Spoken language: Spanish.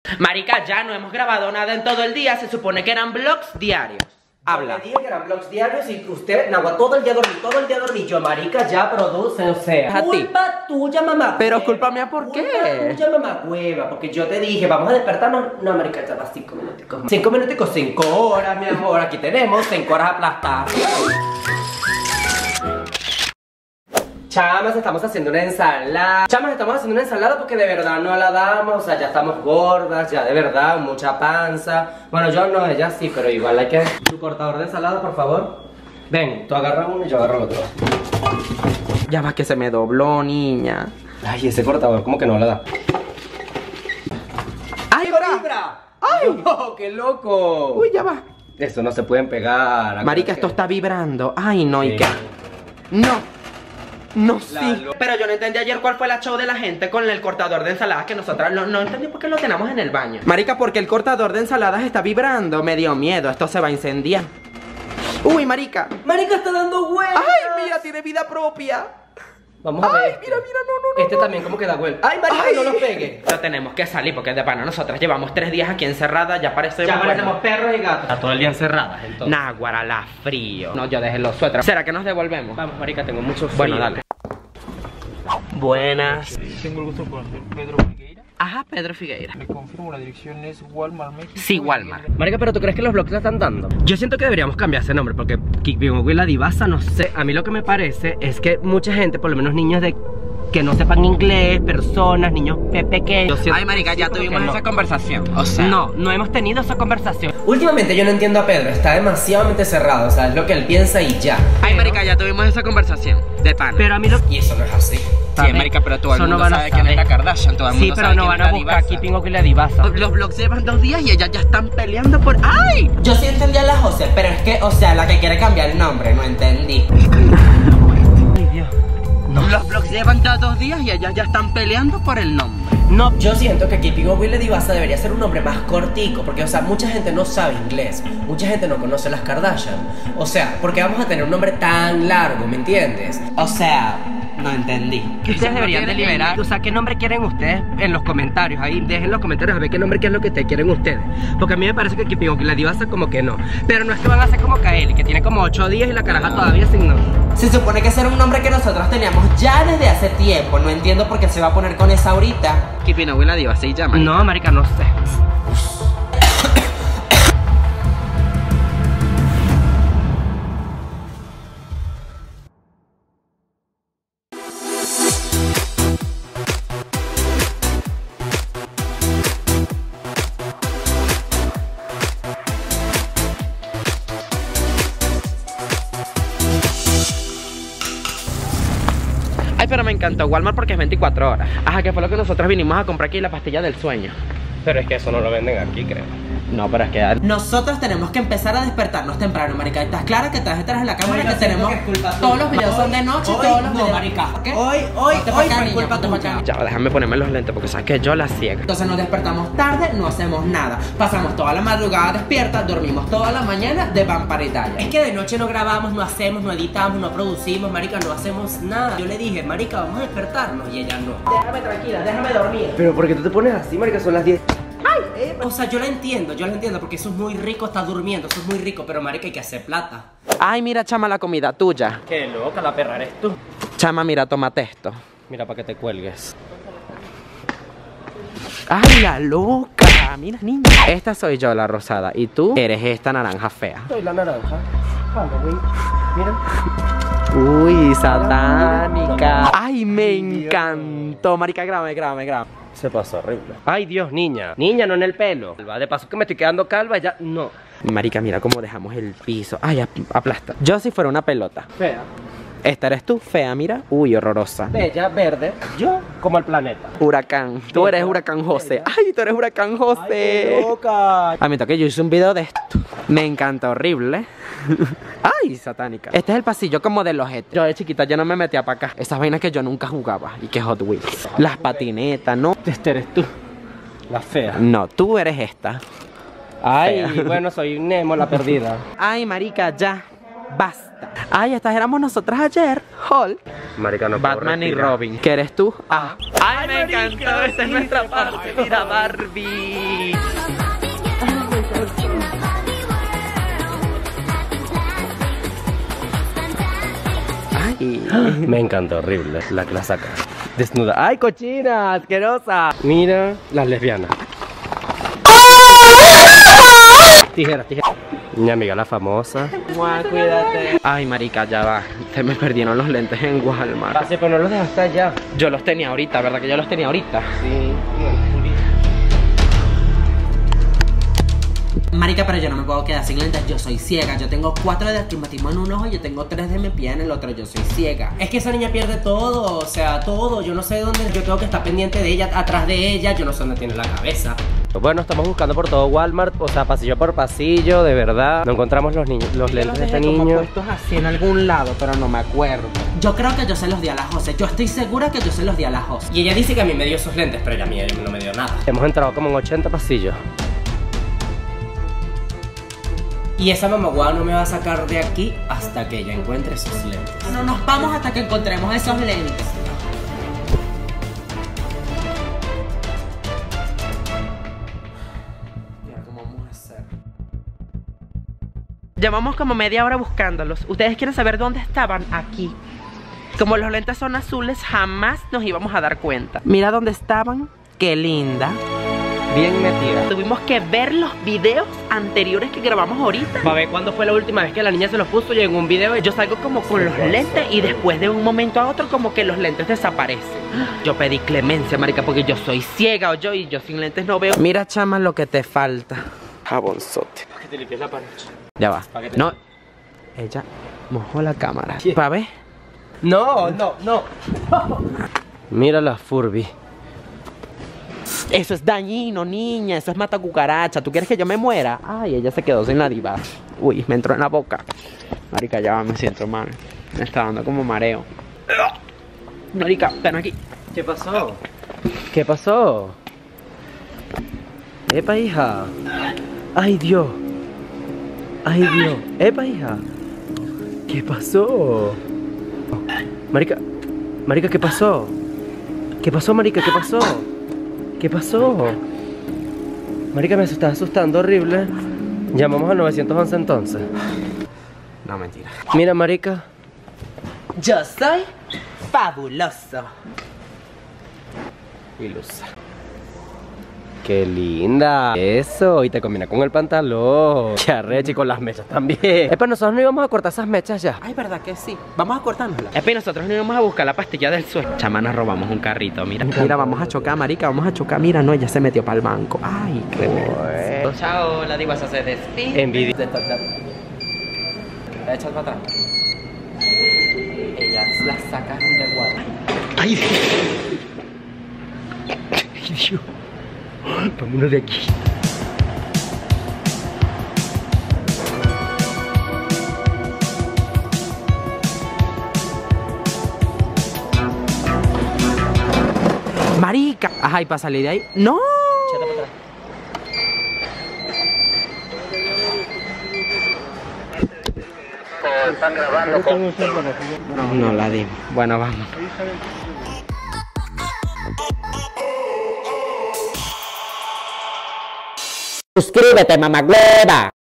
Marica, ya no hemos grabado nada en todo el día. Se supone que eran vlogs diarios. Habla. Me dije que eran vlogs diarios y usted, Nagua, todo el día dormí. Yo, marica, ya produce, o sea. A ti. Culpa tuya, mamá. Pero culpa mía, ¿por qué? Culpa tuya, mamá hueva, porque yo te dije, vamos a despertarnos. No, marica, ya va 5 minuticos. 5 minuticos, 5 horas, mi amor. Aquí tenemos 5 horas aplastadas. Chamas, estamos haciendo una ensalada. Chamas, estamos haciendo una ensalada porque de verdad no la damos. O sea, ya estamos gordas, ya de verdad, mucha panza. Bueno, yo no, ella sí, pero igual hay que... Tu cortador de ensalada, por favor. Ven, tú agarras uno y yo agarro el otro. Ya va que se me dobló, niña. Ay, ese cortador como que no la da. ¡Ay, ¡Vibra! ¡Ay! ¡Oh, qué loco! Uy, ya va. Eso no se pueden pegar. Marica, esto está vibrando. Ay, no, ¿y qué? No. No, sí. Pero yo no entendí ayer cuál fue la show de la gente con el cortador de ensaladas que nosotras no entendí por qué lo tenemos en el baño. Marica, porque el cortador de ensaladas está vibrando. Me dio miedo, esto se va a incendiar. Uy, marica. Marica, está dando vueltas. Ay, mira, tiene vida propia. Vamos a ver. Ay, mira, no. Este también como que da vueltas. Ay, marica, no nos pegue. Pero tenemos que salir porque de pana nosotras llevamos 3 días aquí encerradas. Ya parecemos perros y gatos. Está todo el día encerradas, entonces. Náguara, la frío. No, yo dejé los suéteres. ¿Será que nos devolvemos? Vamos, marica, tengo mucho frío. Bueno, dale. Buenas. Tengo el gusto de conocer Pedro Figueira. Ajá, Pedro Figueira. Me confirmo, la dirección es Walmart México. Sí, Walmart. Marica, pero ¿tú crees que los vlogs la están dando? Yo siento que deberíamos cambiar ese nombre porque Kikbingogui la divasa, no sé. A mí lo que me parece es que mucha gente, por lo menos niños de que no sepan inglés, personas, niños pequeños. Ay, marica, ya tuvimos esa conversación. O sea, no hemos tenido esa conversación. Últimamente yo no entiendo a Pedro, está demasiadamente cerrado, o sea, es lo que él piensa y ya. Ay, marica, ya tuvimos esa conversación de pan. Pero a mí lo... Y eso no es así. Sí, marica, pero todo el mundo sabe quién es la Kardashian, todo el mundo sabe quién es la divasa. Sí, pero no van a buscar Kikbingogui la divasa. Los vlogs llevan 2 días y ellas ya están peleando por... ¡Ay! Yo sí entendí a la José, pero es que, o sea, la que quiere cambiar el nombre, no entendí. Ay, Dios. No. Los vlogs llevan ya 2 días y ellas ya están peleando por el nombre. No, yo siento que Kikbingogui la divasa debería ser un nombre más cortico, porque, o sea, mucha gente no sabe inglés, mucha gente no conoce las Kardashian. O sea, porque vamos a tener un nombre tan largo, ¿me entiendes? O sea, no entendí. Ustedes deberían deliberar. O sea, ¿qué nombre quieren ustedes en los comentarios? Ahí dejen en los comentarios a ver qué nombre, qué es lo que ustedes quieren ustedes. Porque a mí me parece que Kikbingogui la divasa como que no. Pero no es que van a hacer como Kaeli, que tiene como 8 días y la caraja todavía sin nombre. Se supone que ese era un nombre que nosotros teníamos ya desde hace tiempo. No entiendo por qué se va a poner con esa ahorita. Kikbingogui la divasa se llama. No, marica, no sé. Ay, pero me encantó Walmart porque es 24 horas. Ajá, que fue lo que nosotros vinimos a comprar aquí, la pastilla del sueño. Pero es que eso no lo venden aquí, creo. No, pero es que... Nosotros tenemos que empezar a despertarnos temprano, marica. ¿Estás clara que estás detrás de la cámara? Que tenemos... Todos los videos son de noche, todos los videos... marica. ¿Qué? Hoy fue culpa tuya. Ya, déjame ponerme los lentes porque sabes que yo la ciega. Entonces nos despertamos tarde, no hacemos nada. Pasamos toda la madrugada despierta, dormimos toda la mañana de vamparitalla. Es que de noche no grabamos, no hacemos, no editamos, no producimos, marica, no hacemos nada. Yo le dije, marica, vamos a despertarnos y ella no. Déjame tranquila, déjame dormir. Pero ¿por qué tú te pones así, marica? Son las 10. O sea, yo lo entiendo porque eso es muy rico, estás durmiendo, eso es muy rico, pero marica, hay que hacer plata. Ay, mira, chama, la comida tuya. Qué loca, la perra eres tú. Chama, mira, tómate esto. Mira, para que te cuelgues. Ay, la loca. Mira, niña. Esta soy yo, la rosada. Y tú eres esta naranja fea. Soy la naranja. Halloween. Mira. Uy, satánica. Ay, me encantó. Marica, grábame. Se pasó horrible. Ay, Dios, niña. Niña, no en el pelo. De paso que me estoy quedando calva, ya no. Marica, mira cómo dejamos el piso. Ay, aplasta. Yo si fuera una pelota. Fea. Esta eres tú, fea, mira. Uy, horrorosa. Bella, verde. Yo como el planeta. Huracán. Tú eres Huracán José. Ay, tú eres Huracán José. Ay, qué loca. A mí toque, yo hice un video de esto. Me encanta, horrible. Ay, satánica. Este es el pasillo como de los Yo de chiquita ya no me metía para acá. Esas vainas que yo nunca jugaba. Y que Hot Wheels. Las patinetas, ¿no? Este eres tú. La fea. No, tú eres esta. Ay, fea. Bueno, soy Nemo, la perdida. Ay, marica, ya. Basta. Ay, estas éramos nosotras ayer. Hall. Marica, no puedo Batman y respirar. Robin. ¿Qué eres tú? Ah. ¡Ay, me encantó! Esta es nuestra parte. Mira, Barbie. Ay. Me encanta, horrible. La que la saca. Desnuda. ¡Ay, cochina! ¡Asquerosa! Mira, las lesbianas. Tijeras, tijeras. Mi amiga la famosa. Mua, cuídate. Ay, marica, ya va. Se me perdieron los lentes en Walmart. Ah, sí, pero no los dejaste allá. Yo los tenía ahorita, ¿verdad que yo los tenía ahorita? Sí. Marica, pero yo no me puedo quedar sin lentes, yo soy ciega. Yo tengo 4 de astigmatismo en un ojo y yo tengo 3 de miopía en el otro, yo soy ciega. Es que esa niña pierde todo, o sea, todo. Yo no sé dónde, yo tengo que estar pendiente de ella, atrás de ella. Yo no sé dónde tiene la cabeza. Bueno, estamos buscando por todo Walmart, o sea, pasillo por pasillo, de verdad. No encontramos los niños, los lentes de este niño. puestos así en algún lado, pero no me acuerdo. Yo creo que yo se los di a la José. Yo estoy segura que yo se los di a la José. Y ella dice que a mí me dio esos lentes, pero ella a mí no me dio nada. Hemos entrado como en 80 pasillos. Y esa mamagüada no me va a sacar de aquí hasta que ella encuentre esos lentes. No nos vamos hasta que encontremos esos lentes. Mira cómo vamos a hacer. Llevamos como media hora buscándolos. ¿Ustedes quieren saber dónde estaban? Aquí. Como los lentes son azules, jamás nos íbamos a dar cuenta. Mira dónde estaban. Qué linda. Bien metida. Tuvimos que ver los videos anteriores que grabamos ahorita. Para ver cuándo fue la última vez que la niña se los puso y en un video Yo salgo como con los lentes y después de un momento a otro como que los lentes desaparecen. Yo pedí clemencia, marica, porque yo soy ciega y yo sin lentes no veo. Mira, chama, lo que te falta. Jabonzote. Para que te limpies la pared. Ya va. Pa' que te- No. Ella mojó la cámara. ¿Pa' ver? No, no, no. Mira la Furby. Eso es dañino, niña. Eso es mata cucaracha. ¿Tú quieres que yo me muera? Ay, ella se quedó sin la diva. Uy, me entró en la boca. Marica, ya va, me siento mal. Me está dando como mareo. Marica, ven aquí. ¿Qué pasó? ¿Qué pasó? Epa, hija. Ay, Dios. Ay, Dios. Epa, hija. ¿Qué pasó? Marica. Marica, ¿qué pasó? ¿Qué pasó, marica? ¿Qué pasó? ¿Qué pasó? Marica, me estás asustando horrible. Llamamos al 911 entonces. No, mentira. Mira, marica. Yo soy fabuloso. Ilusa. Qué linda. Eso, y te combina con el pantalón. Qué arrecha y con las mechas también. Epa, nosotros no íbamos a cortar esas mechas ya. Ay, ¿verdad que sí? Vamos a cortárnosla. Es que nosotros no íbamos a buscar la pastilla del suelo. Chama, nos robamos un carrito, mira. Mira, vamos a chocar, marica, vamos a chocar. Mira, no, ella se metió para el banco. Ay, qué bueno. Chao, la diva se despide. Envidia. La echas para atrás. Ellas las sacan de guarda. Ay, Dios. Vámonos de aquí. Marica. Ajá, y para salir de ahí. ¡No! Están grabando con... No la dimos. Bueno, vamos. Suscríbete, mamagüeva.